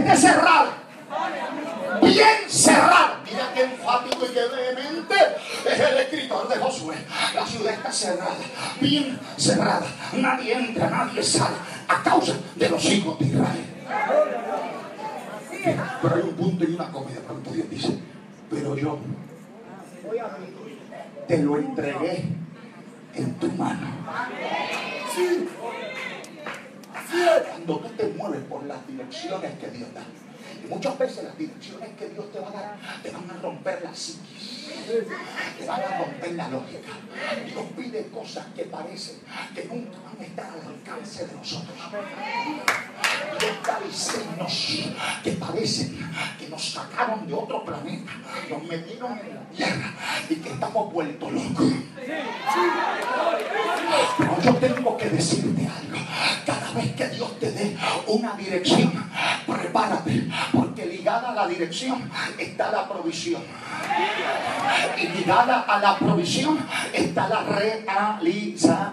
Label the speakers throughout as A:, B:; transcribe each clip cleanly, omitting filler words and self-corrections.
A: esté cerrada. Bien cerrada. Mira qué enfático y qué vehemente es el escritor de Josué. La ciudad está cerrada, bien cerrada. Nadie entra, nadie sale a causa de los hijos de Israel. Pero hay un punto y una coma. De pronto Dios dice: pero yo te lo entregué en tu mano. Sí. Cuando tú te mueves por las direcciones que Dios da, y muchas veces las direcciones que Dios te va a dar te van a romper la psiquis, te van a romper la lógica. Dios pide cosas que parecen que nunca van a estar al alcance de nosotros. Dios da diseños que parecen que nos sacaron de otro planeta, nos metieron en la tierra y que estamos vueltos locos. Pero yo tengo que decirte algo: cada vez que Dios te dé una dirección, prepárate, porque ligada a la dirección está la provisión, y ligada a la provisión está la realización.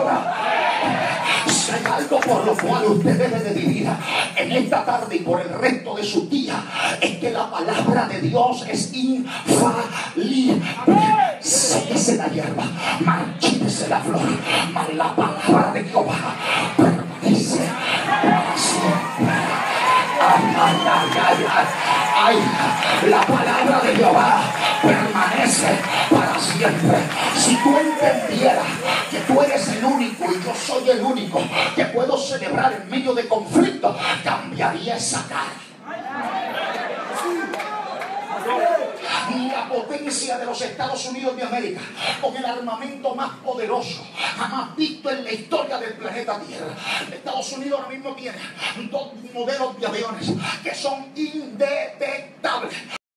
A: Si hay algo por lo cual usted debe de vivir en esta tarde y por el resto de su día, es que la palabra de Dios es infalible. Séquese la hierba, marchítese la flor, mas la palabra de Jehová permanece para siempre. Ay, ay, ay, ay, ay, ay, la palabra de Jehová permanece para siempre. Si tú entendieras que tú eres el único y yo soy el único que puedo celebrar en medio de conflicto, cambiaría esa cara. La potencia de los Estados Unidos de América, con el armamento más poderoso jamás visto en la historia del planeta Tierra. Estados Unidos ahora mismo tiene 2 modelos de aviones que son indetectables.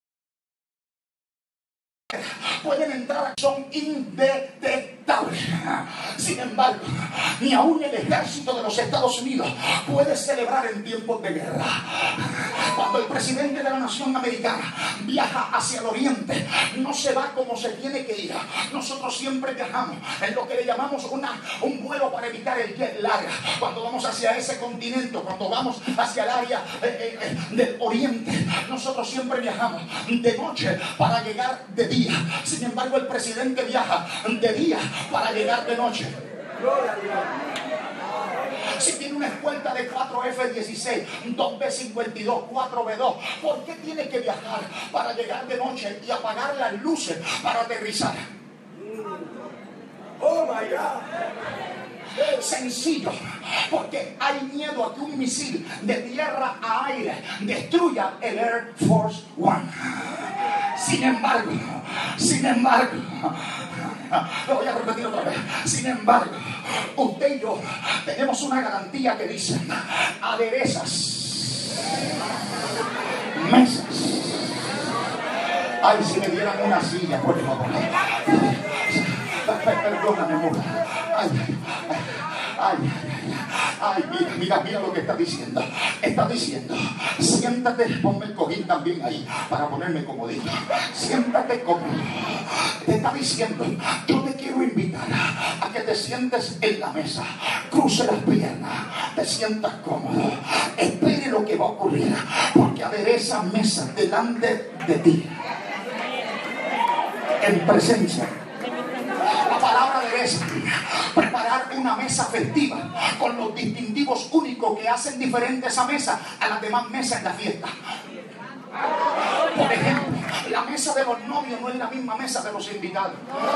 A: Pueden entrar, son indetectables. Sin embargo, ni aún el ejército de los Estados Unidos puede celebrar en tiempos de guerra. Cuando el presidente de la nación americana viaja hacia el oriente, no se va como se tiene que ir. Nosotros siempre viajamos en lo que le llamamos un vuelo para evitar el jet lag. Cuando vamos hacia ese continente, cuando vamos hacia el área del oriente, nosotros siempre viajamos de noche para llegar de día. Sin embargo, el presidente viaja de día para llegar de noche. Si tiene una escolta de 4 F-16, 2 B-52, 4 B-2, ¿por qué tiene que viajar para llegar de noche y apagar las luces para aterrizar? Oh my God. Sencillo, porque hay miedo a que un misil de tierra a aire destruya el Air Force One. Sin embargo, lo voy a repetir otra vez. Sin embargo, usted y yo tenemos una garantía que dice: aderezas, mesas. Ay, si me dieran una silla, por favor. Perdóname, amor. Ay, mira lo que está diciendo. Está diciendo: siéntate, ponme el cojín también ahí para ponerme comodito. Siéntate cómodo. Te está diciendo: yo te quiero invitar a que te sientes en la mesa, cruce las piernas, te sientas cómodo, espere lo que va a ocurrir, porque adereza mesas delante de ti, en presencia. La palabra adereza, preparar una mesa festiva con los distintivos únicos que hacen diferente esa mesa a las demás mesas en la fiesta. Por ejemplo, la mesa de los novios no es la misma mesa de los invitados.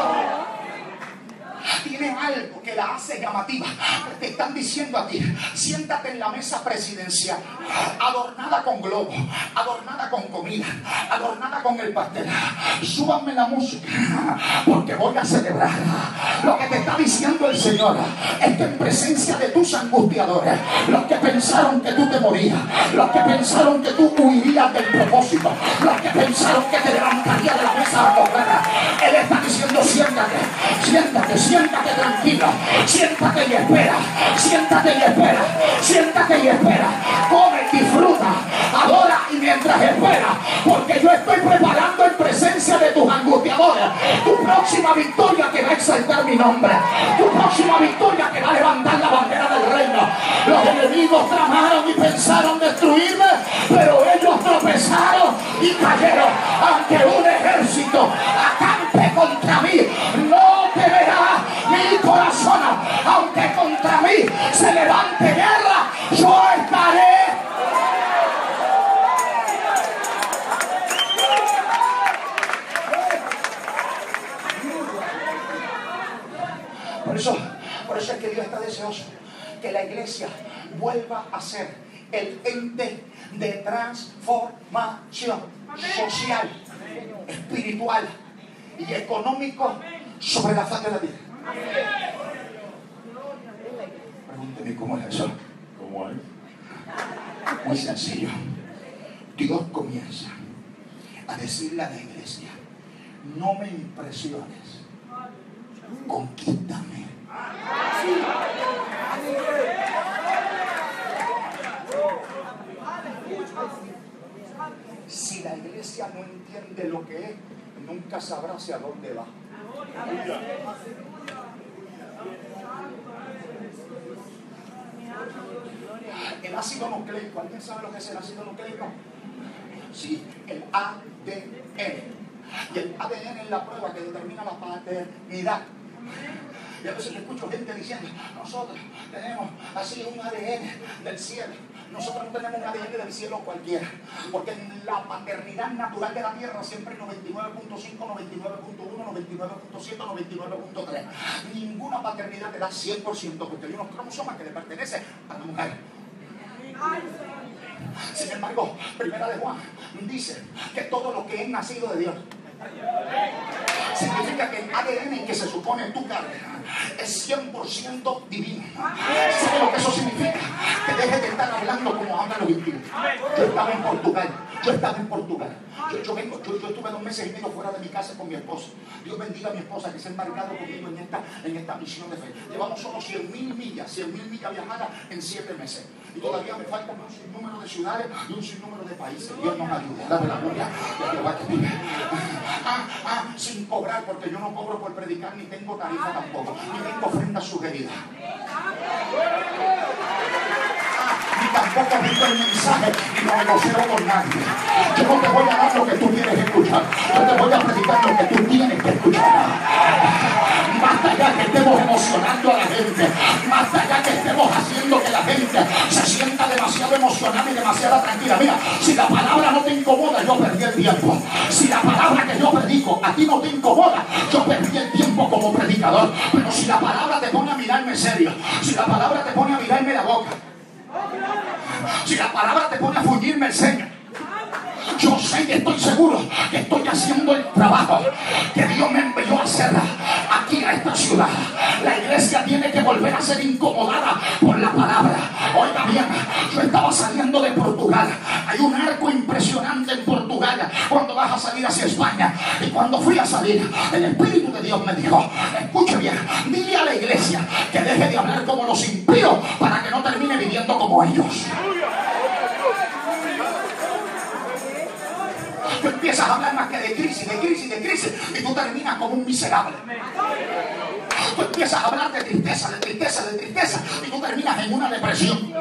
A: Tiene algo que la hace llamativa. Te están diciendo a ti: siéntate en la mesa presidencial, adornada con globos, adornada con comida, adornada con el pastel. Súbanme la música, porque voy a celebrar. Lo que te está diciendo el Señor es que en presencia de tus angustiadores, los que pensaron que tú te morías, los que pensaron que tú huirías del propósito, los que pensaron que te levantarías de la mesa a correr, Él está diciendo: siéntate, siéntate, siéntate tranquilo, siéntate y espera, siéntate y espera, siéntate y espera, come, disfruta, adora y mientras espera, porque yo estoy preparando en presencia de tus angustiadores tu próxima victoria que va a exaltar mi nombre, tu próxima victoria que va a levantar la bandera del reino. Los enemigos tramaron y pensaron destruirme, pero y cayeron. Aunque un ejército acampe contra mí, no temerá mi corazón. Aunque contra mí se levante guerra, yo estaré. Por eso es que Dios está deseoso que la iglesia vuelva a ser el ente de transformación social, espiritual y económico sobre la faz de la tierra. Pregúnteme cómo es eso. ¿Cómo es? Muy sencillo. Dios comienza a decirle a la iglesia: no me impresiones, conquístame. Si la iglesia no entiende lo que es, nunca sabrá hacia dónde va. El ácido nucleico, ¿alguien sabe lo que es el ácido nucleico? Sí, el ADN. Y el ADN es la prueba que determina la paternidad. Y a veces escucho gente diciendo: nosotros tenemos así un ADN del cielo. Nosotros no tenemos un ADN del cielo cualquiera, porque en la paternidad natural de la tierra siempre es 99.5, 99.1, 99.7, 99.3. Ninguna paternidad te da 100%, porque hay unos cromosomas que le pertenecen a la mujer. Sin embargo, Primera de Juan dice que todo lo que es nacido de Dios significa que el ADN que se supone en tu carne es 100% divino. ¿Sabe lo que eso significa? Que dejes de estar hablando como hablan los impíos. Yo estaba en Portugal. Yo estuve 2 meses y medio fuera de mi casa con mi esposa. Dios bendiga a mi esposa que se ha embarcado conmigo en esta misión de fe. Llevamos solo 100.000 millas viajadas en 7 meses. Y todavía me faltan un sinnúmero de ciudades y un sinnúmero de países. Dios nos ayude. Dame la gloria de Jehová que vive. Sin cobrar, porque yo no cobro por predicar, ni tengo tarifa tampoco, ni tengo ofrenda sugerida. Ni tampoco tengo el mensaje y no negocio con nadie. Yo no te voy a dar lo que tú tienes que escuchar. Yo te voy a predicar lo que tú tienes que escuchar. Basta ya que estemos emocionando a la gente. Basta ya que estemos haciendo que la gente se sienta demasiado emocionada y demasiado tranquila. Mira, si la palabra no te incomoda, yo perdí el tiempo. Si la palabra que yo predico a ti no te incomoda, yo perdí el tiempo como predicador. Pero si la palabra te pone a mirarme serio, si la palabra te pone a mirarme la boca, si la palabra te pone a fuñirme el ceño, yo sé y estoy seguro que estoy haciendo el trabajo que Dios me envió a hacer aquí a esta ciudad. La iglesia tiene que volver a ser incomodada por la palabra. Oiga bien, yo estaba saliendo de Portugal. Hay un arco impresionante en Portugal cuando vas a salir hacia España. Y cuando fui a salir, el Espíritu de Dios me dijo: escuche bien, dile a la iglesia que deje de hablar como los impíos para que no termine viviendo como ellos. Tú empiezas a hablar más que de crisis, y tú terminas como un miserable. Tú empiezas a hablar de tristeza, y tú terminas en una depresión.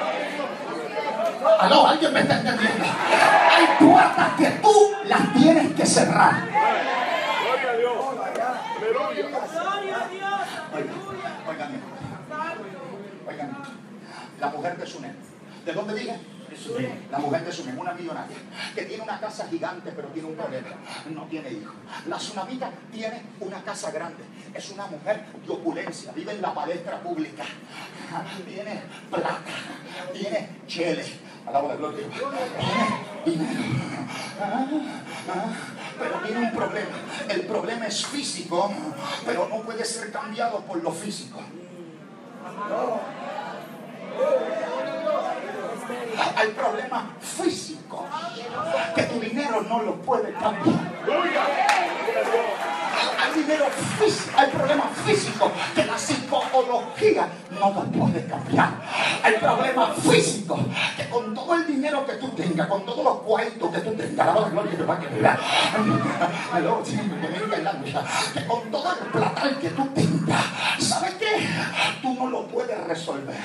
A: Aló, alguien me está entendiendo. Hay puertas que tú las tienes que cerrar. Oigan, la mujer de Sunem. ¿De dónde dije? La mujer de Sunem, una millonaria, que tiene una casa gigante, pero tiene un problema: no tiene hijos. La sunamita tiene una casa grande, es una mujer de opulencia, vive en la palestra pública, tiene plata, tiene chele, alabo la gloria, tiene dinero, pero tiene un problema. El problema es físico, pero no puede ser cambiado por lo físico. Hay problemas físicos que tu dinero no lo puede cambiar. Hay problemas físicos que la psicología no lo puede cambiar. Hay problemas físicos que con todo el dinero que tú tengas, con todos los cuartos que tú tengas, la gloria que va a quedar, que con todo el platal que tú tengas, ¿sabes qué? Tú no lo puede resolver.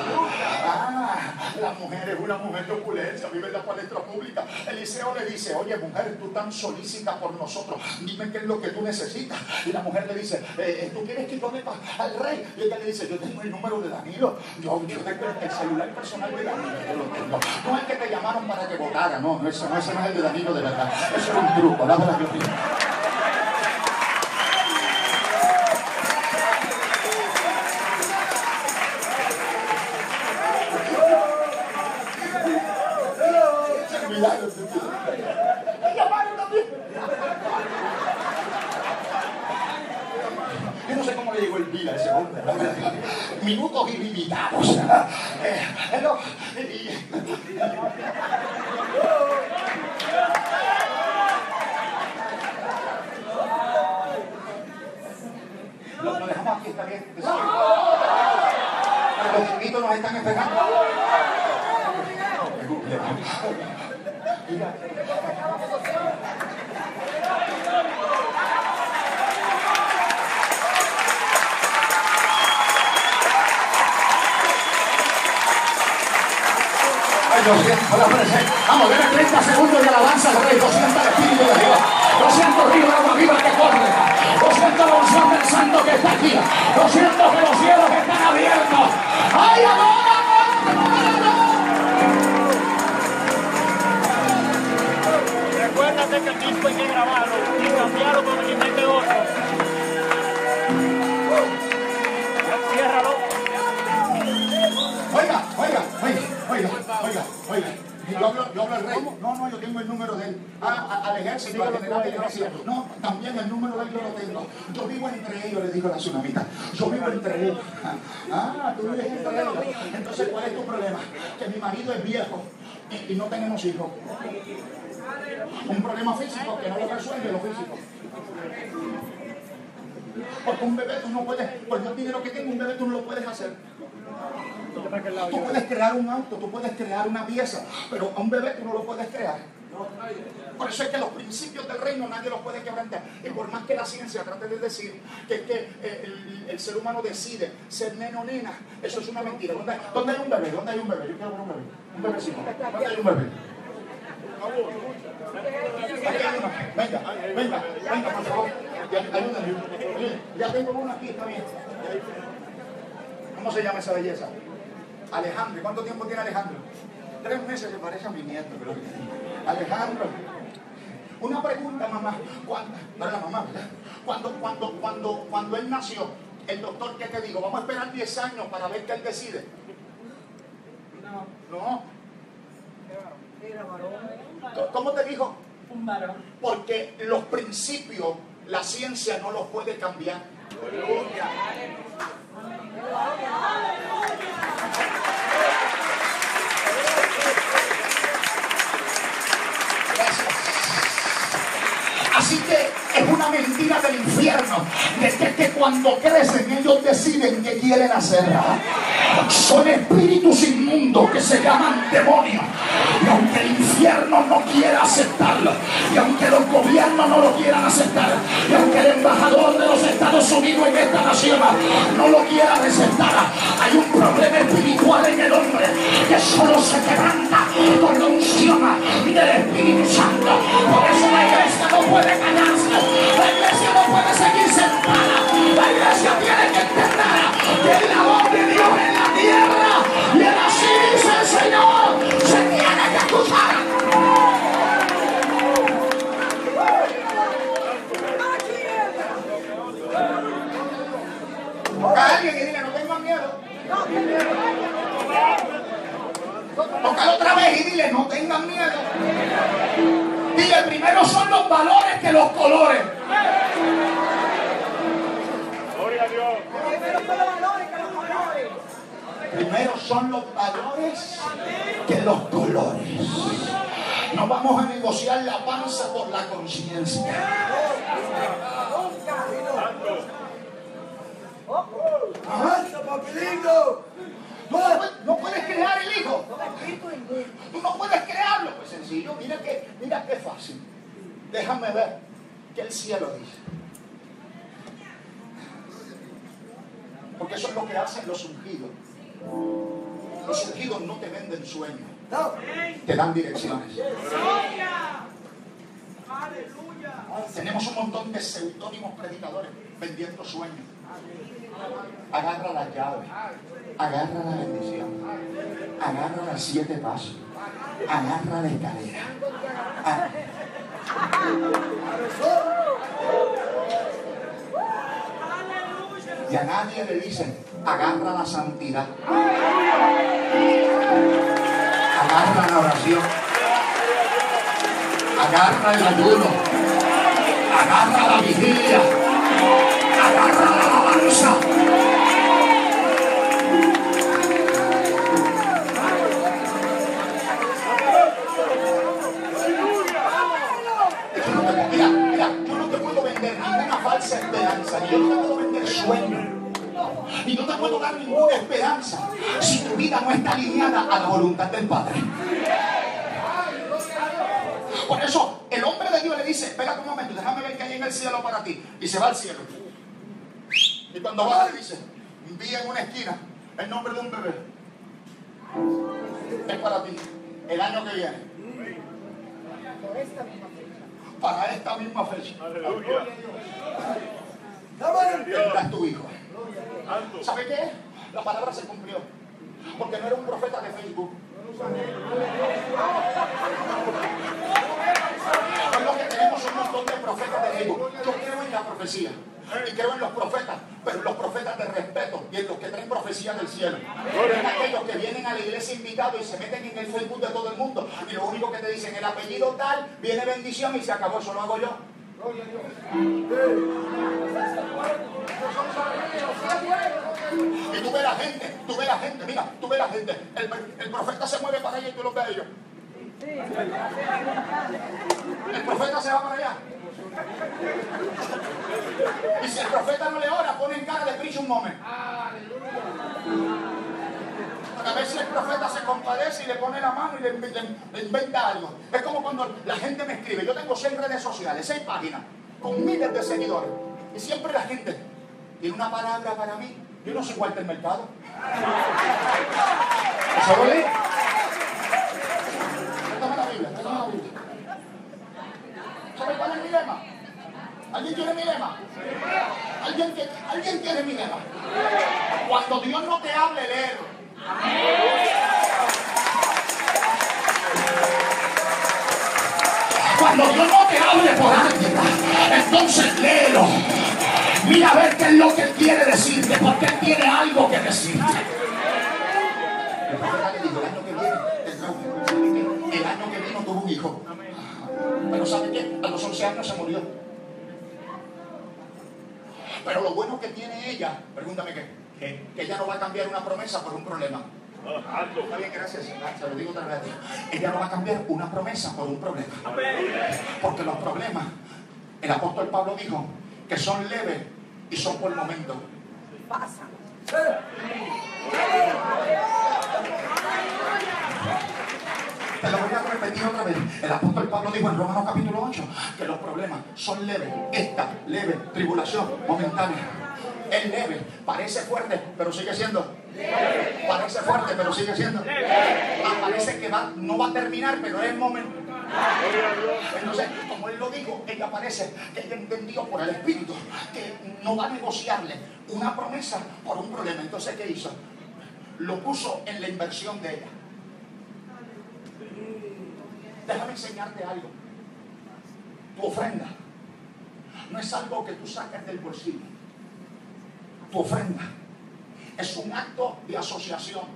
A: La mujer es una mujer de opulencia, vive en la palestra pública. Eliseo le dice: oye mujer, tú tan solícita por nosotros, dime qué es lo que tú necesitas. Y la mujer le dice: ¿tú quieres que yo dé al rey? Y ella le dice: yo tengo el número de Danilo, yo tengo el celular personal de Danilo, yo lo tengo. No es que te llamaron para que votara, no, ese no es el de Danilo de verdad, eso es un truco, la verdad que opino. Yo no sé cómo le llegó el vida a ese hombre. Minutos ilimitados. Lo dejamos aquí, está bien. Los chiquitos nos están esperando. Lo siento, la presencia. Vamos, denle 30 segundos de alabanza al Rey. Lo siento el Espíritu de Dios. Lo siento río de agua viva que corre. Lo siento la unción del Santo que está aquí. Lo siento que los cielos están abiertos. ¡Ay, ahora!
B: Recuérdate que el disco hay que grabarlo y cambiarlo con el otro. Ciérralo.
A: Oiga. Yo hablo al rey. No, yo tengo el número de él. Al ejército, al general de Gracia. No, también el número de él yo lo tengo. Yo vivo entre ellos, le dijo la tsunamita. Yo vivo entre ellos. Tú vives entre ellos. Entonces, ¿cuál es tu problema? Que mi marido es viejo y no tenemos hijos. Un problema físico que no lo resuelve lo físico. Porque un bebé tú no puedes, por más dinero que tenga un bebé tú no lo puedes hacer. Tú puedes crear un auto, tú puedes crear una pieza, pero a un bebé tú no lo puedes crear. Por eso es que los principios del reino nadie los puede quebrantar. Y por más que la ciencia trate de decir que el ser humano decide ser neno o nena, eso es una mentira. ¿Dónde hay un bebé? ¿Dónde hay un bebé? Yo quiero ver un bebé. Un bebecito. ¿Dónde hay un bebé? Aquí hay uno. Venga, por favor. Ayúdame. Ya tengo uno aquí, está bien. ¿Cómo se llama esa belleza? Alejandro. ¿Cuánto tiempo tiene Alejandro? 3 meses, se parece a mi nieto. Pero... Alejandro. Una pregunta, mamá. No era la mamá, ¿verdad? Cuando él nació, el doctor, ¿qué te dijo? Vamos a esperar 10 años para ver qué él decide. No.
C: Era varón.
A: ¿Cómo te dijo?
C: Un varón.
A: Porque los principios, la ciencia no los puede cambiar. Aleluya. Gracias. Así que es una mentira del infierno de que cuando crecen ellos deciden qué quieren hacer. Son espíritus inmundos que se llaman demonios. Y aunque el infierno no quiera aceptarlo, y aunque los gobiernos no lo quieran aceptar, y aunque el embajador de los Estados Unidos en esta nación no lo quiera aceptar, hay un problema espiritual en el hombre que solo se quebranta con la unción del Espíritu Santo. Por eso la iglesia no puede callarse, la iglesia no puede seguir sentada, la iglesia tiene que entender que el amor de Dios en la tierra, y en así dice el Señor, se tiene que escuchar. Toca a alguien y dile: no tengan miedo. Tócalo otra vez y dile: no tengan miedo. Dile: primero son los valores que los colores.
B: Gloria a Dios.
A: Primero son los valores que los colores. No vamos a negociar la panza por la conciencia. No puedes crear el hijo. Tú no puedes crearlo. Pues sencillo, mira qué fácil. Déjame ver qué el cielo dice. Porque eso es lo que hacen los ungidos. Los ungidos no te venden sueños, te dan direcciones. Tenemos un montón de seudónimos predicadores vendiendo sueños. Agarra las llaves, agarra la bendición, agarra los 7 pasos, agarra la escalera. Y a nadie le dicen, agarra la santidad, agarra la oración, agarra el ayuno, agarra la vigilia, agarra la alabanza. Mira, yo no te puedo vender ninguna falsa esperanza, ni yo no te puedo vender sueño, y no te puedo dar ninguna esperanza si tu vida no está alineada a la voluntad del Padre. Por eso el hombre de Dios le dice, espérate un momento, déjame ver qué hay en el cielo para ti. Y se va al cielo. Y cuando baja le dice, vi en una esquina el nombre de un bebé. Es para ti, el año que viene. Para esta misma fecha. Tendrás tu hijo. ¿Sabe qué? La palabra se cumplió. Porque no era un profeta de Facebook. Es lo que tenemos un montón de profetas de Facebook. Yo creo en la profecía y creo en los profetas, pero en los profetas de respeto y en los que traen profecía del cielo. En aquellos que vienen a la iglesia invitados y se meten en el Facebook de todo el mundo y lo único que te dicen, el apellido tal, viene bendición y se acabó, eso lo hago yo. Y tú ves la gente, mira, tú ves la gente. El profeta se mueve para allá y tú lo ves a ellos. El profeta se va para allá. Y si el profeta no le ora, pone en cara de preach un moment. A veces el profeta se compadece y le pone la mano y le inventa algo. Es como cuando la gente me escribe. Yo tengo 6 redes sociales, 6 páginas, con miles de seguidores. Y siempre la gente tiene una palabra para mí. Yo no soy Walter Mercado. ¿Eso lo leí? Préstame la Biblia. ¿Sabe cuál es mi lema? ¿Alguien quiere mi lema? ¿Alguien quiere mi lema? Cuando Dios no te hable, léelo. Cuando Dios no te hable por alguien, entonces léelo. Mira a ver qué es lo que Él quiere decirte, porque Él tiene algo que decirte. El profeta le dijo, el año que viene tendrá un hijo. El año que vino tuvo un hijo. Pero ¿sabe qué? A los 11 años se murió. Pero lo bueno que tiene ella, pregúntame qué, que ella no va a cambiar una promesa por un problema. Está bien, gracias. Se lo digo otra vez. Ella no va a cambiar una promesa por un problema. Porque los problemas, el apóstol Pablo dijo que son leves y son por el momento.
C: Pasa.
A: Te lo voy a repetir otra vez. El apóstol Pablo dijo en Romanos capítulo 8 que los problemas son leves. Esta leve tribulación momentánea es leve. Parece fuerte, pero sigue siendo leve. Parece fuerte, pero sigue siendo leve. Parece que no va a terminar, pero es momento. Entonces, como él lo dijo, ella parece que ella entendió por el Espíritu que no va a negociarle una promesa por un problema. Entonces, ¿qué hizo? Lo puso en la inversión de ella. Déjame enseñarte algo. Tu ofrenda no es algo que tú sacas del bolsillo. Tu ofrenda es un acto de asociación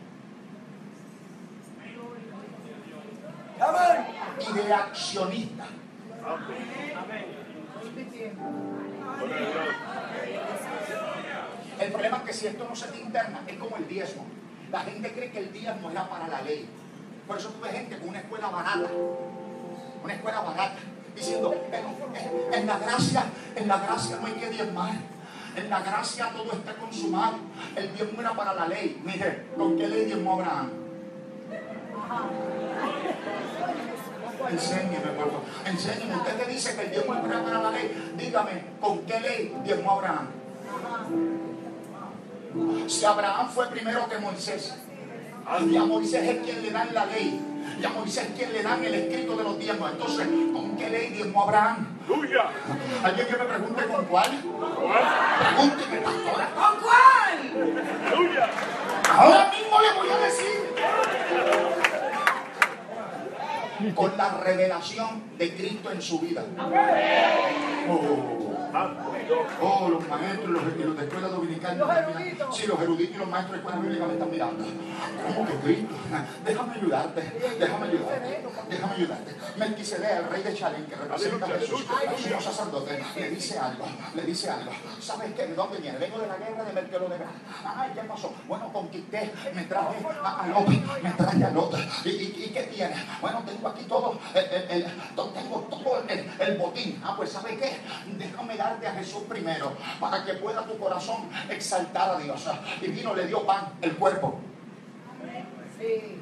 A: y de accionista. El problema es que si esto no se te interna, es como el diezmo. La gente cree que el diezmo era para la ley. Por eso tú ves gente con una escuela barata, diciendo, en la gracia no hay que diezmar. En la gracia todo está consumado. El diezmo era para la ley. Mire, ¿con qué ley diezmó Abraham? Enséñeme, por favor. Enséñeme. Usted que dice que el diezmo era para la ley, dígame, ¿con qué ley diezmó Abraham? Si Abraham fue primero que Moisés, y a Moisés es quien le dan la ley, y a Moisés es quien le dan el escrito de los diezmos, entonces, ¿con qué ley diezmó Abraham? ¿Alguien que me pregunte con cuál? Pregúnteme, pastora.
C: ¿Con cuál?
A: Ahora mismo le voy a decir. Con la revelación de Cristo en su vida. Oh, los maestros y los de escuela dominical.
C: Los eruditos.
A: Sí, los eruditos y los maestros de escuela bíblica me están mirando. ¿Cómo que Cristo? Déjame ayudarte. Melquisedec, el rey de Chalín, que representa a Jesús, el sumo sacerdote, le dice algo. ¿Sabes qué? ¿De dónde viene? Vengo de la guerra de Melquisedec. Ay, ¿qué pasó? Bueno, conquisté, me traje a Lot. ¿Y qué tiene? Bueno, tengo aquí todo, tengo todo el botín. Pues ¿sabe qué? Déjame darte a Jesús primero, para que pueda tu corazón exaltar a Dios. Y vino, le dio pan, el cuerpo.
C: Sí.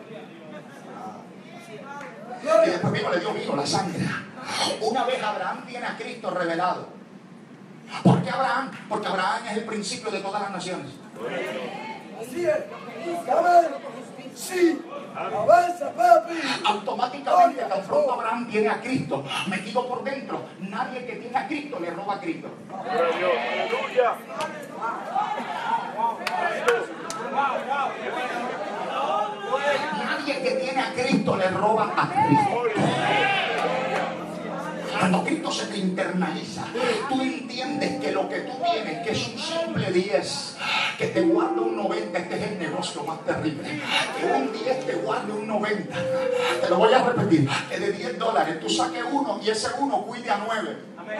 A: Y después vino, le dio vino, la sangre. Una vez Abraham tiene a Cristo revelado. ¿Por qué Abraham? Porque Abraham es el principio de todas las naciones.
C: Así es. Sí. Avanza, papi.
A: Automáticamente tan pronto Abraham tiene a Cristo metido por dentro, nadie que tiene a Cristo le roba a Cristo. Nadie que tiene a Cristo le roba a Cristo. Cuando Cristo se te internaliza, tú entiendes que lo que tú tienes, que es un simple 10, que te guarda un 90, este es el negocio más terrible. Que un 10 te guarde un 90. Te lo voy a repetir, que de $10 tú saques uno y ese uno cuide a 9.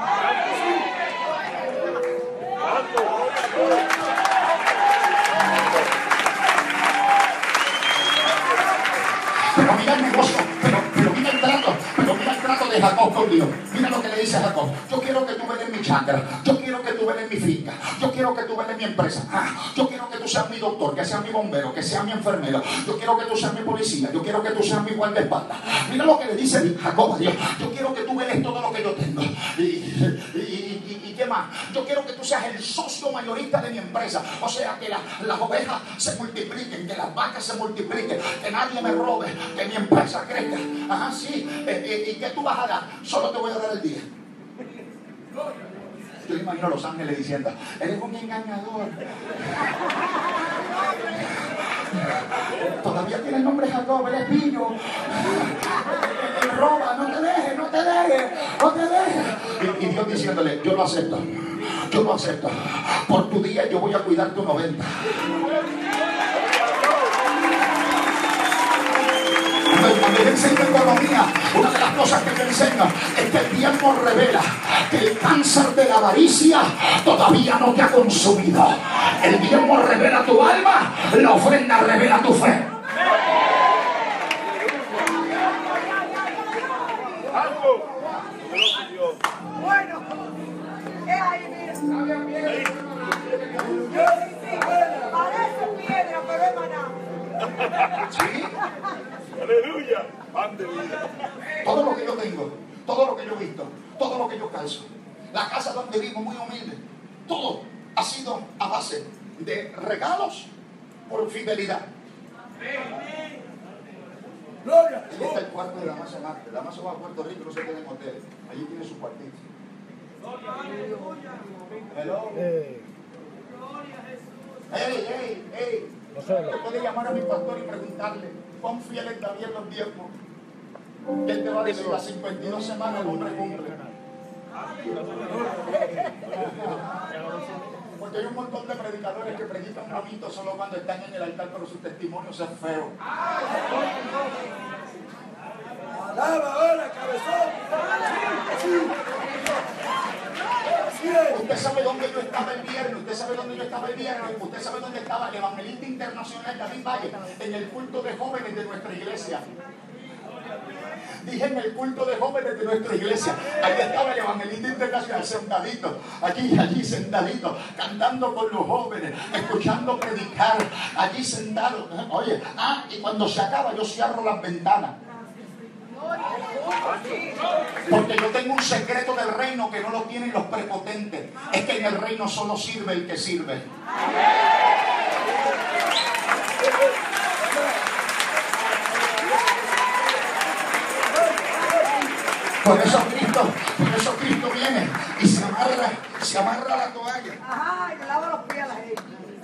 A: Pero mira el negocio, pero mira el trato de Jacob con Dios. Mira lo que le dice a Jacob. Yo quiero que tú veas mi chakra, yo quiero que tú veas mi finca, yo quiero que tú veas mi empresa, yo quiero que tú seas mi doctor, que seas mi bombero, que seas mi enfermero, yo quiero que tú seas mi policía, yo quiero que tú seas mi guardaespaldas. Mira lo que le dice Jacob a Dios. Yo quiero que tú veas todo lo que yo tengo. ¿Y qué más? Yo quiero que tú seas el socio mayorista de mi empresa. O sea, que las ovejas se multipliquen, que las vacas se multipliquen, que nadie me robe, que mi empresa crezca. Ajá, sí. ¿Y qué tú vas a dar? Solo te voy a dar el día. Yo imagino a los ángeles diciendo: eres un engañador. Todavía tiene el nombre Jacob, eres pillo. Él roba, no te dejes. Y Dios diciéndole: yo lo acepto. Por tu día yo voy a cuidar tu 90. Cuando yo enseño economía, una de las cosas que te enseño es que el tiempo revela que el cáncer de la avaricia todavía no te ha consumido. El tiempo revela tu alma, la ofrenda revela tu fe.
C: Bueno, es ahí, mira. Parece piedra, pero es maná.
A: ¿Sí?
B: Aleluya. Pan de vida.
A: Todo lo que yo tengo, todo lo que yo he visto, todo lo que yo calzo, la casa donde vivo muy humilde, todo ha sido a base de regalos por fidelidad.
C: Gloria.
A: Ahí está el cuarto de Damaso Marte. Damaso va a Puerto Rico, no se queda en hotel. Allí tiene su cuartito. Hello. Hey. Usted puede llamar a mi pastor y preguntarle: ¿cuán fiel es David en los tiempos? Y él te va a decir: las 52 semanas el hombre cumple. Porque hay un montón de predicadores que predican bonito solo cuando están en el altar, pero sus testimonios son feos.
C: Alaba ahora, cabezón.
A: Usted sabe dónde yo estaba el viernes, usted sabe dónde estaba el evangelista internacional David Valle, en el culto de jóvenes de nuestra iglesia. Dije: en el culto de jóvenes de nuestra iglesia. Ahí estaba el evangelista internacional sentadito, allí sentadito, cantando con los jóvenes, escuchando predicar, allí sentado. Oye, y cuando se acaba yo cierro las ventanas. Porque yo tengo un secreto del reino que no lo tienen los prepotentes. Es que en el reino solo sirve el que sirve. Por eso Cristo viene y se amarra la toalla.
C: Ajá, y le lava los pies a la gente.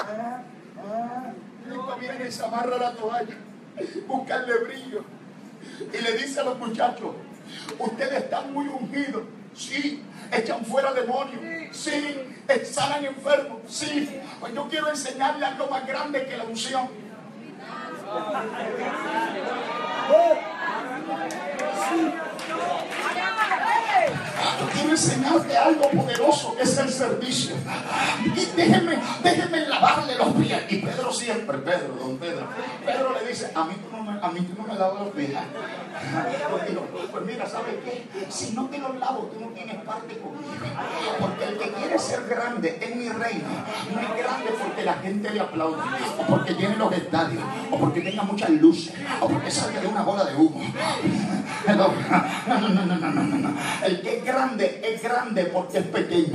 A: Cristo viene y se amarra la toalla, buscarle brillo y le dice a los muchachos: ustedes están muy ungidos, sí, echan fuera demonios, sí, sanan enfermos, sí, pues yo quiero enseñarles algo más grande que la unción. Yo quiero enseñarte algo poderoso, que es el servicio. Y déjenme lavarle los pies. Y Pedro siempre, don Pedro le dice: a mí tú no me lavas los pies. Yo digo: pues mira, ¿sabes qué? Si no te los lavo, tú no tienes parte conmigo. Porque el que quiere ser grande en mi reino no es grande porque la gente le aplaude, o porque llene los estadios, o porque tenga muchas luces, o porque salga de una bola de humo. No. El que es grande porque es pequeño.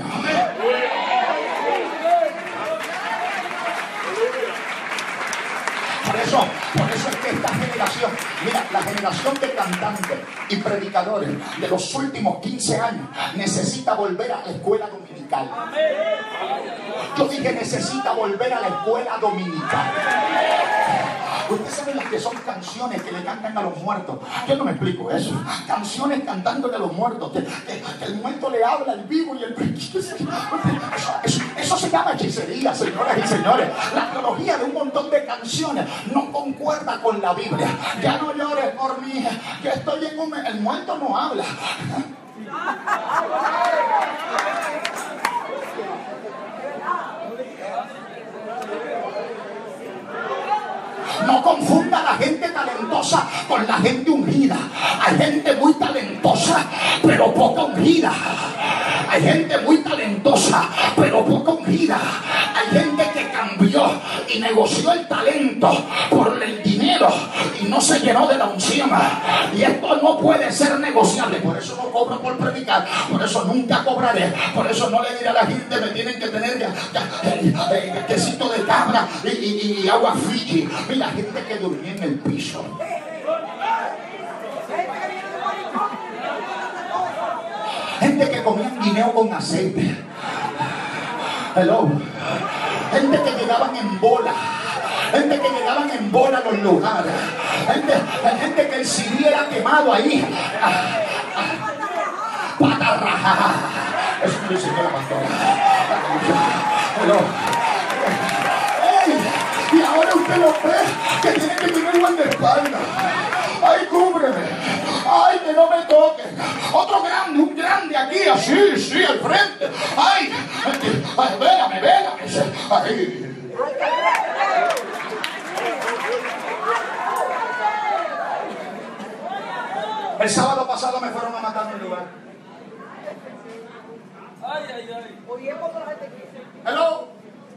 A: Por eso es que esta generación, mira, la generación de cantantes y predicadores de los últimos 15 años necesita volver a la escuela dominical. Yo dije: necesita volver a la escuela dominical. Ustedes saben las que son canciones que le cantan a los muertos. Yo no me explico eso. Canciones cantándole a los muertos. Que el muerto le habla al vivo y el... Eso se llama hechicería, señoras y señores. La teología de un montón de canciones no concuerda con la Biblia. Ya no llores por mí, que estoy en un... El muerto no habla. No confunda a la gente talentosa con la gente ungida. Hay gente muy talentosa, pero poco ungida. Hay gente muy talentosa, pero poco ungida. Hay gente que cambió y negoció el talento por el dinero y no se llenó de la unción. Y esto no puede ser negociable. Por eso no cobro por predicar. Por eso nunca cobraré. Por eso no le diré a la gente: me tienen que tener quesito de cabra y agua Fiji. Mira, gente que durmió en el piso. Gente que comía guineo con aceite. Hello. Gente que llegaban en bola. Gente que llegaban en bola a los lugares. Gente que el CD era quemado ahí. Pata rajada. Eso me dice la pastora. Hello. Y ahora usted lo ve que tiene que tener guardaespaldas. Ay, cúbreme. Ay, que no me toquen. Otro grande, un grande aquí, así, sí, al frente. Ay, vélame. Ay. El sábado pasado me fueron a matar en un lugar. Hello.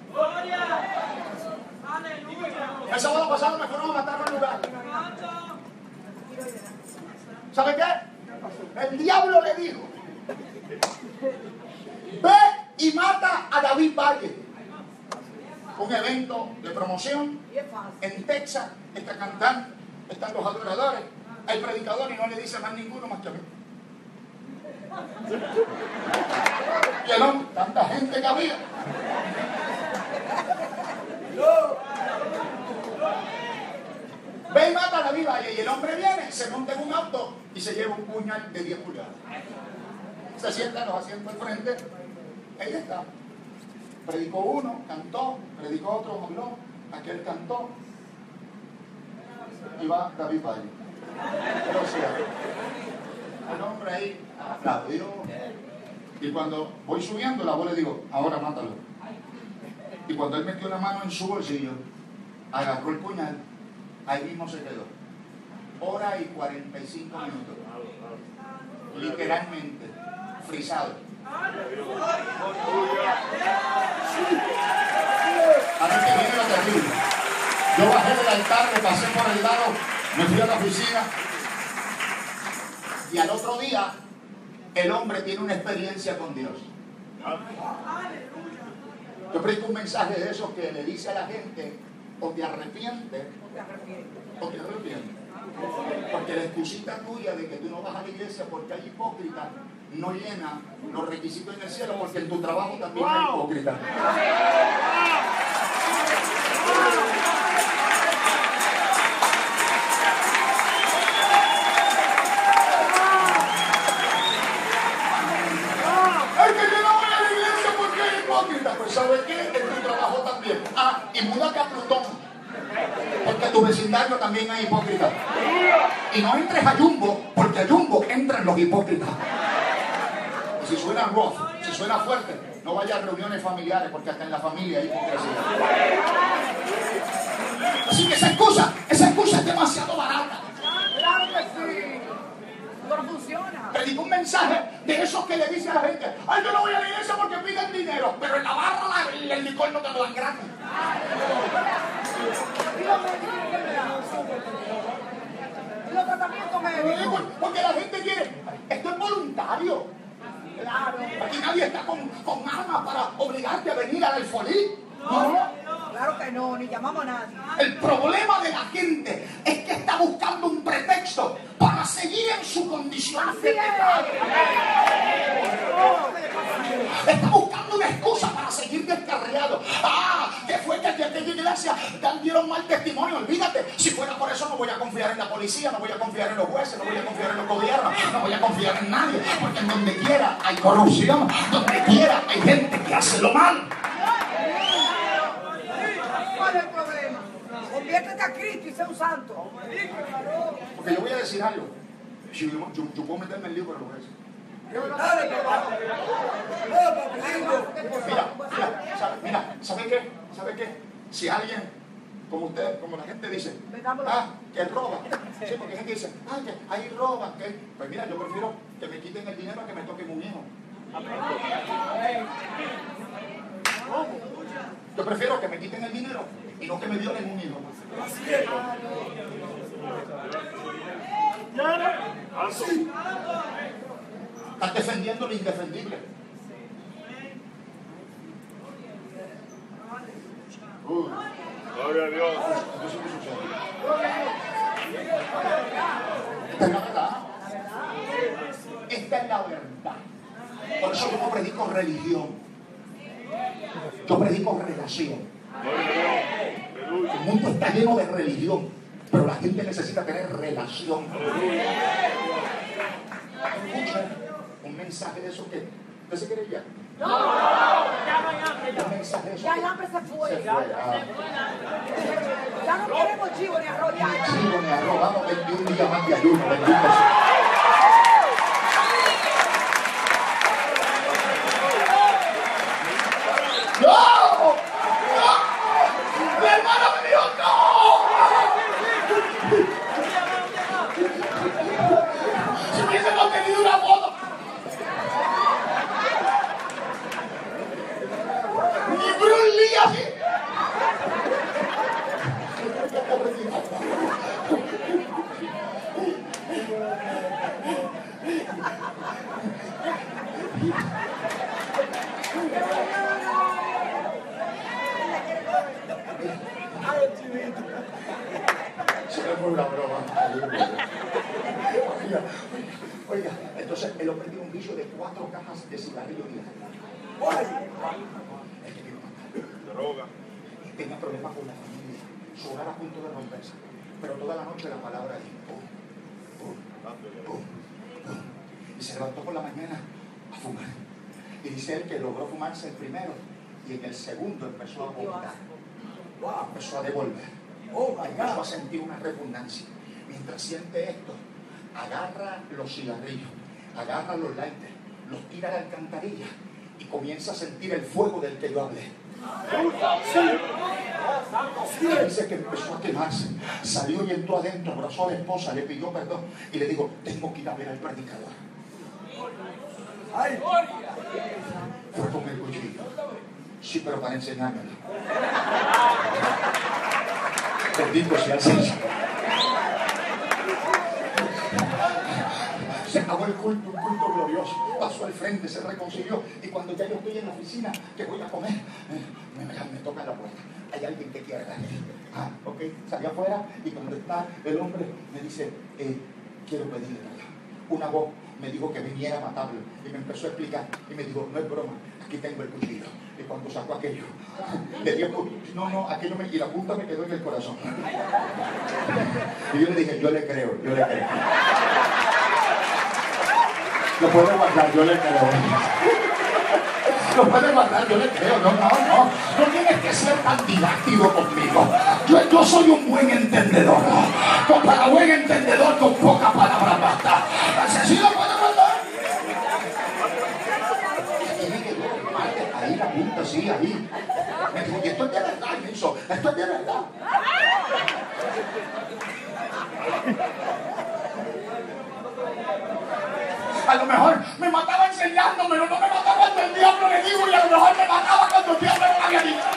A: El sábado pasado me fueron a matar en un lugar. ¿Sabe qué? El diablo le dijo: ve y mata a David Valle. Un evento de promoción en Texas. Está cantando, están los adoradores, el predicador, y no le dice más ninguno más que a mí. Y el hombre, tanta gente que había. Ve y mata a David Valle. Y el hombre viene, se monta en un auto y se lleva un puñal de 10 pulgadas. Se sienta en los asientos al frente. Ahí está. Predicó uno, cantó. Predicó otro, habló. Aquel cantó. Y va David Valle. O sea, el hombre ahí aplaudió. Y cuando voy subiendo, la voz le digo: ahora mátalo. Y cuando él metió la mano en su bolsillo, agarró el puñal. Ahí mismo se quedó. 1:45 minutos. Literalmente, frisado. A mí que viene lo terrible. Yo bajé del altar, me pasé por el lado, me fui a la oficina. Y al otro día, el hombre tiene una experiencia con Dios. Yo predico un mensaje de esos que le dice a la gente: o te arrepientes o te arrepientes. Porque la excusita tuya de que tú no vas a la iglesia porque hay hipócritas no llena los requisitos en el cielo, porque en tu trabajo también hay hipócritas. Es que yo no voy a la iglesia porque hay hipócritas. Pues ¿sabes qué? En tu trabajo también. Ah, y múdate a Plutón, porque en tu vecindario también hay hipócritas. Y no entres a Jumbo, porque a Jumbo entran los hipócritas. Y si suena rough, si suena fuerte, no vayas a reuniones familiares, porque hasta en la familia hay hipocresía. Así que esa excusa es demasiado barata.
C: Claro que sí. No funciona.
A: Predicó un mensaje de esos que le dice a la gente: ay, yo no voy a la iglesia porque piden dinero, pero en la barra el licor no te lo dan gratis.
C: Y los tratamientos médicos.
A: Porque la gente quiere, esto es voluntario.
C: Claro.
A: Aquí nadie está con armas para obligarte a venir al alfolí. No.
C: Claro que no, ni llamamos a nadie.
A: El problema de la gente es que está buscando un pretexto para seguir en su condición de pecado. Está buscando una excusa para seguir descarriado. Ah, que fue que aquella iglesia dieron mal testimonio. Olvídate, si fuera por eso no voy a confiar en la policía, no voy a confiar en los jueces, no voy a confiar en los gobiernos, no voy a confiar en nadie, porque en donde quiera hay corrupción, donde quiera hay gente que hace lo mal.
C: ¿Cuál es el problema? Conviértete a Cristo y sé un santo.
A: Porque yo voy a decir algo. Yo puedo meterme en el lío, pero lo voy a decir. Mira, ¿sabe qué? ¿Sabe qué? Si alguien, como usted, como la gente dice, que roba. Sí, porque hay gente que dice, que ahí roban. Pues mira, yo prefiero que me quiten el dinero a que me toquen un hijo. Yo prefiero que me quiten el dinero y no que me violen un hijo. Así. Estás defendiendo lo indefendible.
B: Gloria a Dios.
A: Esta es la verdad. Esta es la verdad. Por eso yo no predico religión. Yo predico relación. El mundo está lleno de religión, pero la gente necesita tener relación. Escucha un mensaje de eso que ¿usted se quiere ya?
C: No.
A: Un mensaje de eso
C: Ya
A: que
C: el hambre se fue.
A: se fue.
C: Ya no queremos chivo ni arroz.
A: Ni chivo ni arroz. Vamos 21 días más de ayuno. Bendito sea. ¡No! ¡No! ¡Mi hermano me dijo no! Si hubiese tenido una foto. Ni Bruce Lee así. Se me fue una broma. Oiga, entonces el hombre tiene un vicio de 4 cajas de cigarrillos diarios. Es que quiero matar.
B: Droga.
A: Tenía problemas con la familia, su hogar a punto de romperse, pero toda la noche la palabra es pum, pum, pum, pum. Y se levantó por la mañana a fumar. Y dice él que logró fumarse el primero y en el segundo empezó a vomitar. Empezó a devolver. Empezó a sentir una repugnancia. Mientras siente esto, agarra los cigarrillos, agarra los lighters, los tira a la alcantarilla y comienza a sentir el fuego del que yo hablé. Dice que empezó a quemarse, salió y entró adentro, abrazó a la esposa, le pidió perdón y le dijo: tengo que ir a ver al predicador. Fue con el cuchillo. Sí, pero para enseñármelo. Bendito sea el Señor. Se acabó el culto, un culto glorioso. Pasó al frente, se reconcilió. Y cuando ya yo estoy en la oficina, que voy a comer, me toca la puerta. Hay alguien que quiere darle. Ok, salí afuera y cuando está el hombre me dice, quiero pedirle perdón. Una voz me dijo que viniera a matarlo y me empezó a explicar y me dijo, no es broma, aquí tengo el cuchillo. Y cuando sacó aquello, le dio, aquello y la punta me quedó en el corazón. Y yo le dije, yo le creo. Lo puede guardar, yo le creo. Lo puede guardar, yo le creo. No tienes que ser tan didáctico conmigo. Yo soy un buen entendedor. Para buen entendedor con pocas palabras basta. ¿Sí lo puede guardar? Tiene que ver, ahí la punta, sí, ahí. Me dijo, y esto es de verdad, Nelson. Esto es de verdad. A lo mejor me mataba enseñándome, no me mataba cuando el diablo le dijo, y a lo mejor me mataba cuando el diablo me había dicho.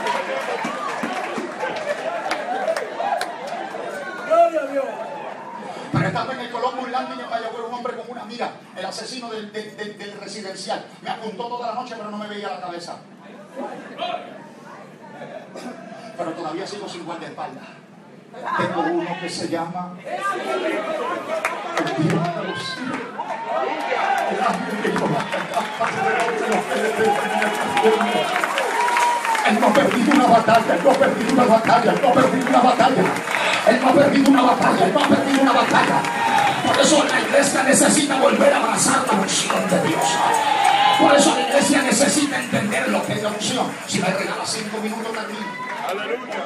C: Gloria a Dios.
A: Pero estaba en el Colombo Landing en Mayagüez, un hombre con una mira, el asesino del residencial. Me apuntó toda la noche, pero no me veía la cabeza. Pero todavía sigo sin guardaespaldas. Tengo uno que se llama el Dios de los cielos. Él no ha perdido una batalla, él no ha perdido una batalla, él no ha perdido una batalla. Él no ha perdido una batalla, él no ha perdido una batalla. Por eso la iglesia necesita volver a abrazar la unción de Dios. Por eso la iglesia necesita entender lo que es la unción. Si me regala 5 minutos, termino.
B: Aleluya.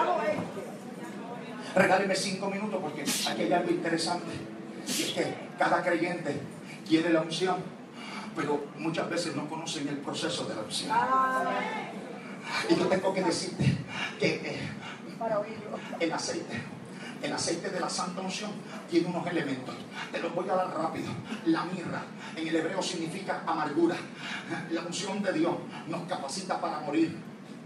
A: Regáleme 5 minutos porque aquí hay algo interesante. Y es que cada creyente quiere la unción, pero muchas veces no conocen el proceso de la unción. Y yo tengo que decirte que el aceite de la santa unción tiene unos elementos. Te los voy a dar rápido. La mirra, en el hebreo significa amargura. La unción de Dios nos capacita para morir.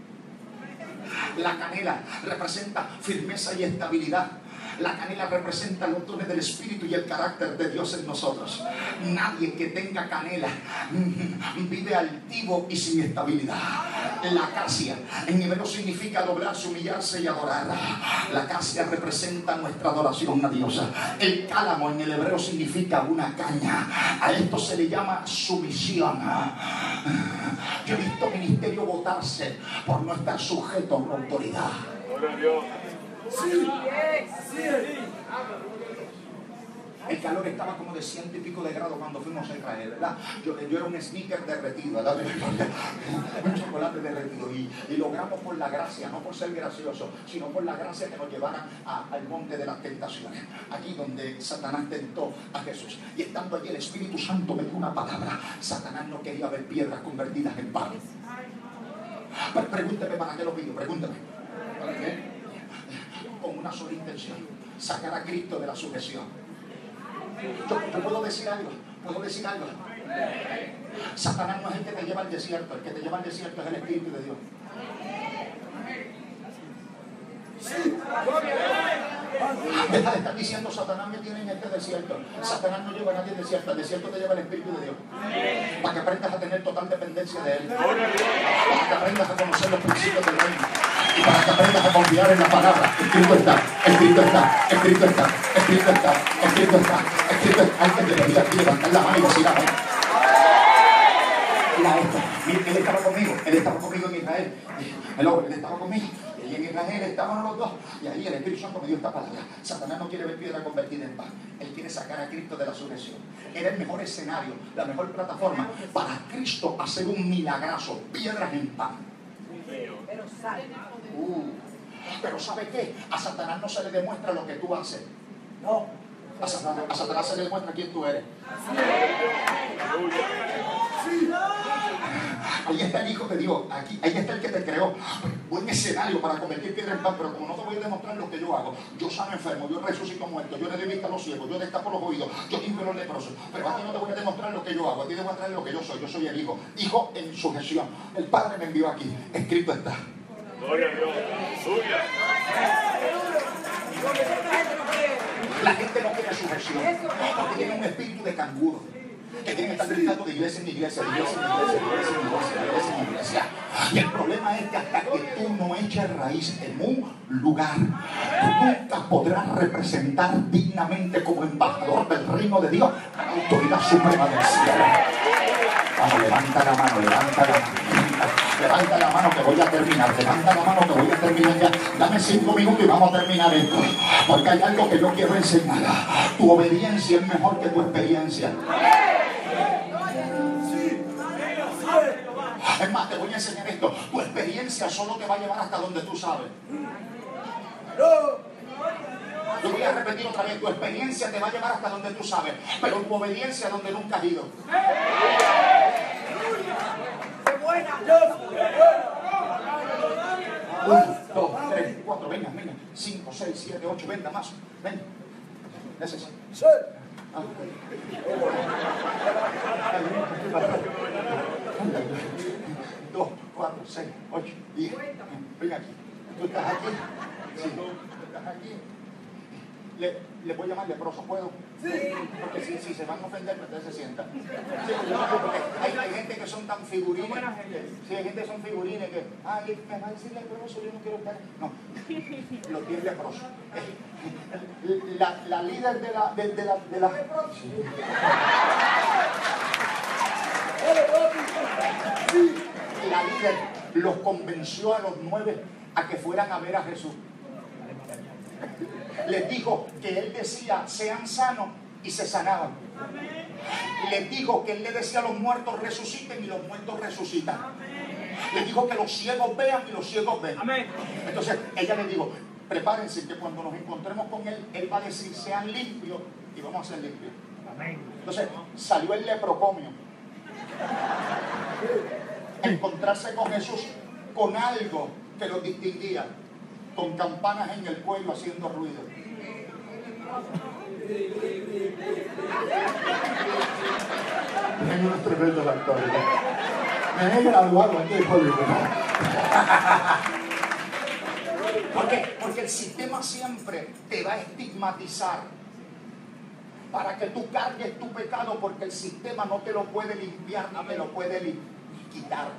A: La canela representa firmeza y estabilidad. La canela representa los dones del Espíritu y el carácter de Dios en nosotros. Nadie que tenga canela vive altivo y sin estabilidad. La acacia en hebreo significa doblarse, humillarse y adorar. La acacia representa nuestra adoración a Dios. El cálamo en el hebreo significa una caña. A esto se le llama sumisión. Yo he visto ministerio votarse por no estar sujeto a una autoridad.
B: Gloria a Dios.
C: Sí.
A: El calor estaba como de 100 y pico de grados cuando fuimos a Israel, ¿verdad? Yo era un sneaker derretido, ¿verdad? Un chocolate derretido. Y logramos por la gracia, no por ser gracioso, sino por la gracia que nos llevara al monte de las tentaciones. Aquí donde Satanás tentó a Jesús. Y estando allí el Espíritu Santo me dio una palabra. Satanás no quería ver piedras convertidas en pan. Pero pregúnteme para qué lo pido, pregúnteme. ¿Para qué? Con una sola intención: sacar a Cristo de la sujeción. Yo puedo decir algo. Satanás no es el que te lleva al desierto, el que te lleva al desierto es el Espíritu de Dios. Deja de estar diciendo Satanás me tiene en este desierto. Satanás no lleva a nadie al desierto, el desierto te lleva el Espíritu de Dios. Para que aprendas a tener total dependencia de Él. Para que aprendas a conocer los principios del reino. Y para que aprendas a confiar en la palabra. Escrito está. Alguien debería aquí levantar la mano y decir amén. Él estaba conmigo en Israel. Él estaba conmigo. Y en Israel estábamos los dos. Y ahí el Espíritu Santo me dio esta palabra. Satanás no quiere ver piedra convertida en pan. Él quiere sacar a Cristo de la sujeción. Era el mejor escenario, la mejor plataforma para Cristo hacer un milagrazo. Piedras en pan. Pero ¿sabe qué? A Satanás no se le demuestra lo que tú haces. No. A Satanás se le demuestra quién tú eres. Ahí está el Hijo de Dios. Ahí está el que te creó. Buen escenario para convertir piedra en pan. Pero como no te voy a demostrar lo que yo hago, yo sano enfermo, yo resucito muerto, yo le doy vista a los ciegos, yo destapo los oídos, yo limpio los leprosos. Pero a ti no te voy a demostrar lo que yo hago. A ti te voy a traer lo que yo soy. Yo soy el Hijo. Hijo en sujeción. El Padre me envió aquí. Escrito está.
B: Gloria a Dios. Aleluya.
A: La gente no quiere sujeción porque tiene un espíritu de canguro, que tiene que estar gritando de iglesia en iglesia, de iglesia en iglesia, de iglesia en iglesia, de iglesia en iglesia. Y el problema es que hasta que tú no eches raíz en un lugar, tú nunca podrás representar dignamente como embajador del reino de Dios la autoridad suprema del cielo. Vamos, levanta la mano, levanta la mano. Levanta la mano que voy a terminar. Levanta la mano que voy a terminar ya. Dame 5 minutos y vamos a terminar esto. Porque hay algo que yo quiero enseñar. Tu obediencia es mejor que tu experiencia. Es más, te voy a enseñar esto. Tu experiencia solo te va a llevar hasta donde tú sabes. Yo voy a repetir otra vez. Tu experiencia te va a llevar hasta donde tú sabes. Pero tu obediencia donde nunca has ido. 1, 2, 3, 4, venga, 5, 6, 7, 8, venga más, venga. Necesito. 2, 4, 6, 8, 10. Venga aquí. ¿Tú estás aquí? Sí. ¿Tú estás aquí? Le voy a llamar leproso, ¿puedo? Sí. Porque si se van a ofender, ustedes se sientan. Sí, porque hay gente que son tan figurines. Sí, hay gente que son figurines que, ay, me va a decir leproso, yo no quiero estar. No, los 10 leprosos. La líder de la sí. La líder los convenció a los 9 a que fueran a ver a Jesús. Les dijo que él decía, sean sanos, y se sanaban. Les dijo que él le decía a los muertos, resuciten, y los muertos resucitan. Les dijo que los ciegos vean y los ciegos ven. Entonces ella les dijo, prepárense que cuando nos encontremos con él, él va a decir, sean limpios, y vamos a ser limpios. Entonces salió el leprocomio a encontrarse con Jesús con algo que los distinguía, con campanas en el cuello haciendo ruido. Tengo unos tremendos actores. Me he graduado aquí en Hollywood. Porque el sistema siempre te va a estigmatizar para que tú cargues tu pecado, porque el sistema no te lo puede limpiar ni te lo puede quitar.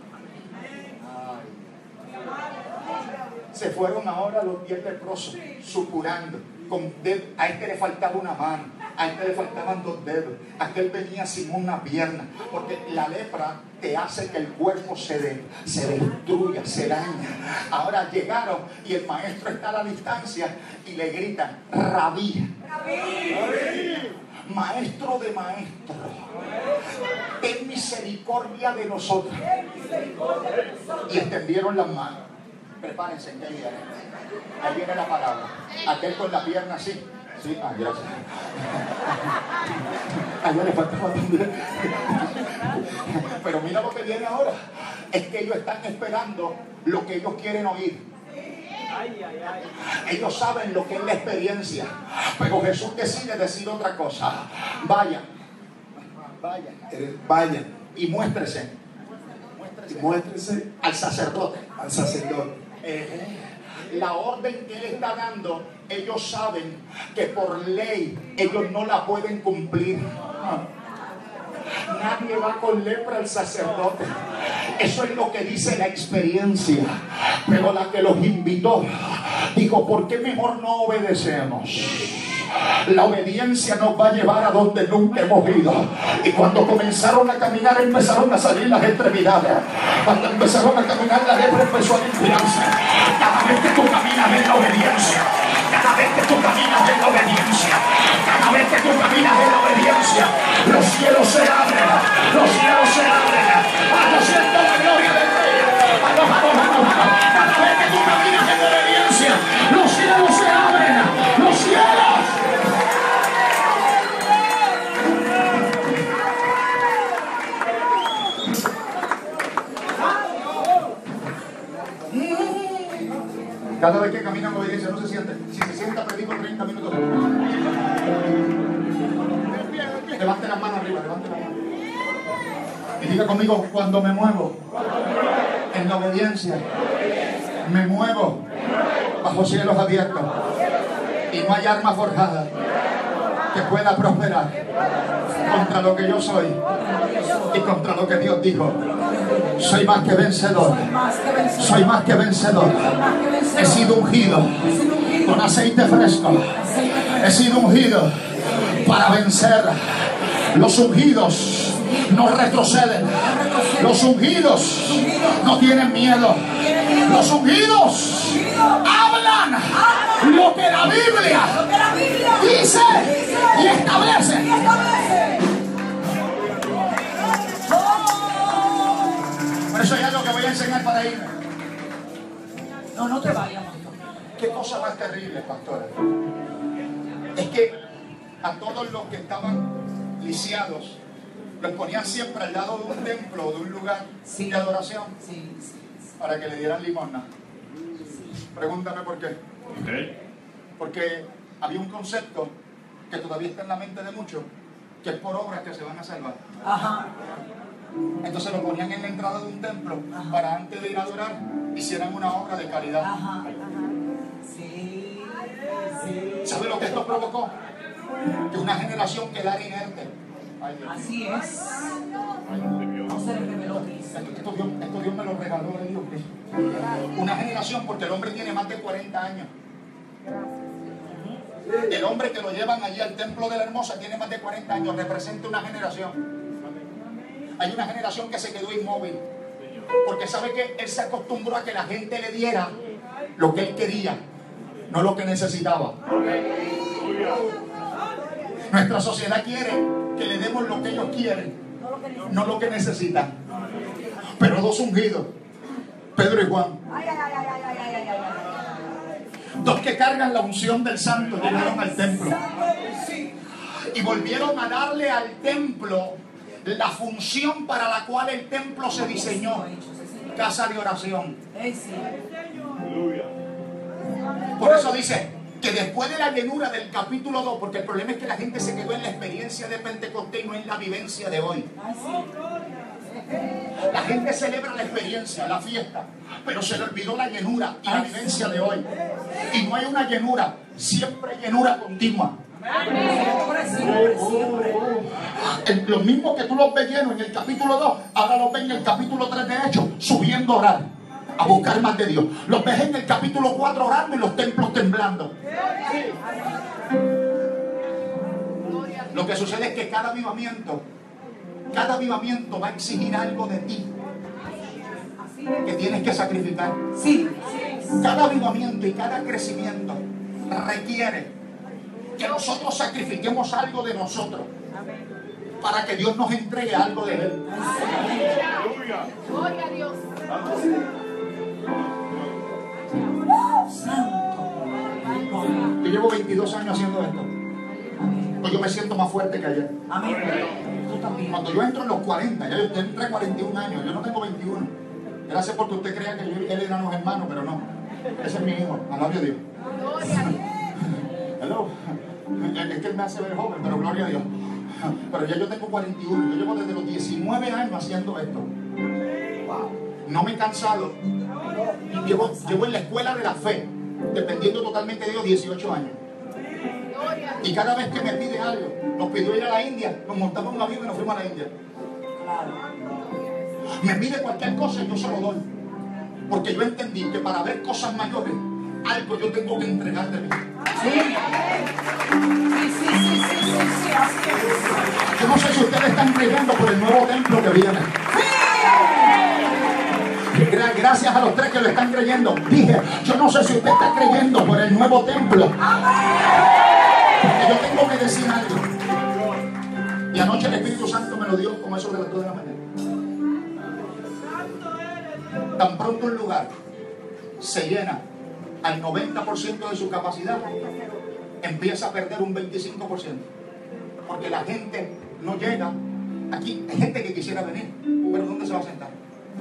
A: Se fueron ahora los 10 leprosos supurando. A este le faltaba una mano, a este le faltaban 2 dedos, a aquel venía sin una pierna, porque la lepra te hace que el cuerpo se destruya, se daña. Ahora llegaron y el maestro está a la distancia y le gritan, Rabí, maestro de maestros, ten misericordia de nosotros. Y extendieron las manos. Prepárense, que ahí viene la palabra. Aquel con la pierna así. Sí, gracias. Allá le faltaba también. Pero mira lo que viene ahora. Es que ellos están esperando lo que ellos quieren oír. Ellos saben lo que es la experiencia. Pero Jesús decide decir otra cosa. Vayan y muéstrese al sacerdote. La orden que él está dando, ellos saben que por ley ellos no la pueden cumplir. Nadie va con lepra al sacerdote. Eso es lo que dice la experiencia. Pero la que los invitó dijo, ¿por qué mejor no obedecemos? La obediencia nos va a llevar a donde nunca hemos ido. Y cuando comenzaron a caminar, empezaron a salir las extremidades. Cuando empezaron a caminar, la lepra empezó a limpiarse. Cada vez que tú caminas en la obediencia, cada vez que tú caminas en la obediencia, cada vez que tú caminas en la obediencia, los cielos se abren, los cielos se abren. Yo siento la gloria del Rey. Cada vez que tú caminas en obediencia, los cielos se abren, los cielos. Cada vez que camina en obediencia no se siente. Si se sienta, predico 30 minutos. Levante las manos arriba, levante las manos. Y diga conmigo, cuando me muevo en la obediencia, me muevo bajo cielos abiertos. Y no hay arma forjada que pueda prosperar contra lo que yo soy y contra lo que Dios dijo. Soy más que vencedor. Soy más que vencedor. He sido ungido con aceite fresco. He sido ungido para vencer. Los ungidos no retroceden. Los ungidos no tienen miedo. Los ungidos hablan lo que la Biblia dice y establece. Por eso hay algo que voy a enseñar para irme.
C: No te vayas, pastor.
A: Qué cosa más terrible, pastora. Es que a todos los que estaban lisiados los ponían siempre al lado de un templo o de un lugar de adoración para que le dieran limosna. Pregúntame por qué. Porque había un concepto que todavía está en la mente de muchos, que es por obras que se van a salvar.
C: Ajá.
A: Entonces lo ponían en la entrada de un templo para antes de ir a adorar hicieran una obra de caridad.
C: Ajá. Sí.
A: ¿Sabe lo que esto provocó? Que una generación quedara inerte. Ay, Dios.
C: Así es. No se le reveló Cristo.
A: Esto Dios me lo regaló de Dios. Una generación, porque el hombre tiene más de 40 años. El hombre que lo llevan allí al templo de la Hermosa tiene más de 40 años, representa una generación. Hay una generación que se quedó inmóvil, porque sabe que él se acostumbró a que la gente le diera lo que él quería, no lo que necesitaba. Nuestra sociedad quiere que le demos lo que ellos quieren, no lo que necesitan. Pero dos ungidos, Pedro y Juan, dos que cargan la unción del santo, llegaron al templo y volvieron a darle al templo la función para la cual el templo se diseñó: casa de oración. Por eso dice que después de la llenura del capítulo 2, porque el problema es que la gente se quedó en la experiencia de Pentecostés y no en la vivencia de hoy. La gente celebra la experiencia, la fiesta, pero se le olvidó la llenura y la vivencia de hoy. Y no hay una llenura, siempre hay llenura continua. Los mismos que tú los ves llenos en el capítulo 2, ahora los ves en el capítulo 3 de Hechos, subiendo a orar, a buscar más de Dios. Los ves en el capítulo 4 orando y los templos temblando. Lo que sucede es que cada avivamiento va a exigir algo de ti que tienes que sacrificar. Cada avivamiento y cada crecimiento requiere que nosotros sacrifiquemos algo de nosotros para que Dios nos entregue algo de Él.
D: Gloria a Dios.
A: Yo llevo 22 años haciendo esto. Hoy yo me siento más fuerte que ayer. Cuando yo entro en los 40, ya yo entré 41 años, yo no tengo 21. Gracias porque usted crea que él era los hermanos, pero no. Ese es mi hijo, alabio a Dios. Hello. Es que él me hace ver joven, pero gloria a Dios. Pero ya yo tengo 41, yo llevo desde los 19 años haciendo esto. No me he cansado. Llevo en la escuela de la fe, dependiendo totalmente de Dios, 18 años. Y cada vez que me pide algo, nos pidió ir a la India, nos montamos en un avión y nos fuimos a la India. Me pide cualquier cosa y yo se lo doy. Porque yo entendí que para ver cosas mayores, algo yo tengo que entregar de mí. Yo no sé si ustedes están creyendo por el nuevo templo que viene. Gracias a los tres que lo están creyendo. Dije, yo no sé si usted está creyendo por el nuevo templo. Porque yo tengo que decir algo. Y anoche el Espíritu Santo me lo dio como eso de las 2 de la mañana. Tan pronto un lugar se llena al 90% de su capacidad, empieza a perder un 25%. Porque la gente no llega. Aquí hay gente que quisiera venir, pero ¿dónde se va a sentar?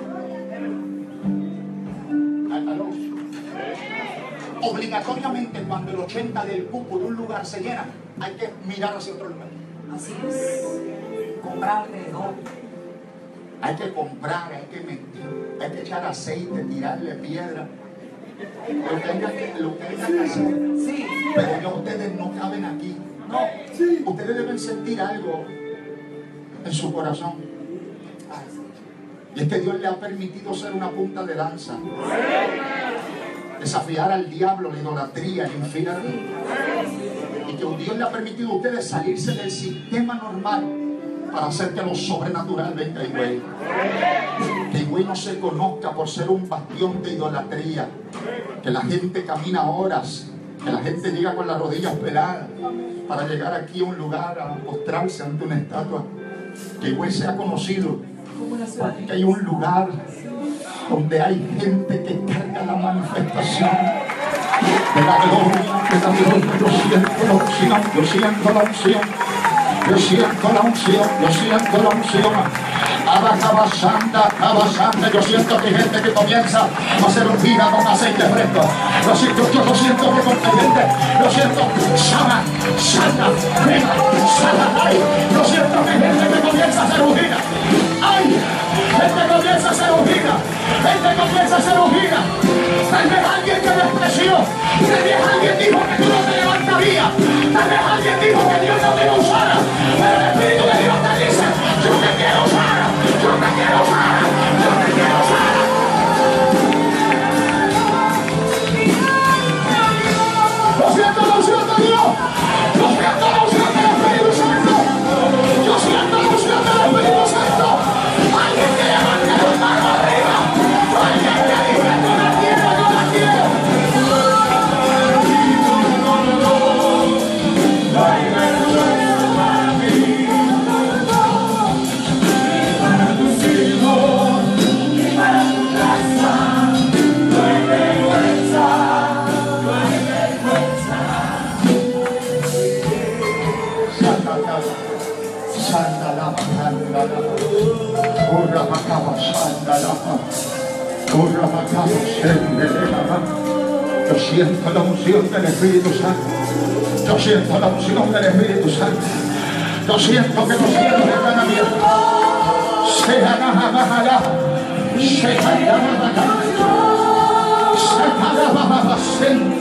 A: ¿Aló? Obligatoriamente, cuando el 80% del cupo de un lugar se llena, hay que mirar hacia otro lugar.
C: Así es. Comprar alrededor.
A: Hay que comprar, hay que mentir, hay que echar aceite, tirarle piedra. Lo que haya que hacer.
C: Sí.
A: Pero ya ustedes no caben aquí.
C: No.
A: Ustedes deben sentir algo en su corazón. Y es que Dios le ha permitido ser una punta de lanza. Desafiar al diablo, la idolatría, el infierno. Y que Dios le ha permitido a ustedes salirse del sistema normal para hacer que lo sobrenatural venga a Higüey. Que Higüey no se conozca por ser un bastión de idolatría. Que la gente camina horas, que la gente llega con las rodillas peladas para llegar aquí a un lugar a postrarse ante una estatua. Que Higüey sea conocido porque hay un lugar donde hay gente que carga la manifestación de la gloria de la Dios. Yo siento la unción, yo siento la unción, yo siento la unción, yo siento la unción. Yo siento que hay gente que comienza a hacer un vino con aceite fresco. Yo siento que hay gente, lo siento, sana, venga, ay. Yo siento que hay gente que comienza a hacer ungida. ¡Ay! Gente comienza a hacer ungida. Gente comienza a hacer ungida. Tal vez alguien te despreció. Tal vez alguien dijo que tú no te levantarías. Tal vez alguien dijo que Dios no te iba a usar. Pero el Espíritu de Dios te dice: yo te quiero usar. Yo te quiero usar. Yo te quiero usar. Lo siento Dios. Lo siento la unción del Espíritu Santo. Yo siento la unción del Espíritu Santo. Alguien que levante las manos arriba. Alguien que dice: yo la quiero, yo la quiero. No hay vergüenza para mí. Para tus hijos y para tu casa. No hay vergüenza. No hay vergüenza. Santa lava, santa lava. Urra macaba, santa lava. Urra macaba, sende lava. Yo siento la unción del Espíritu Santo. Yo siento la unción del Espíritu Santo. Yo siento que los cielos están abiertos. Se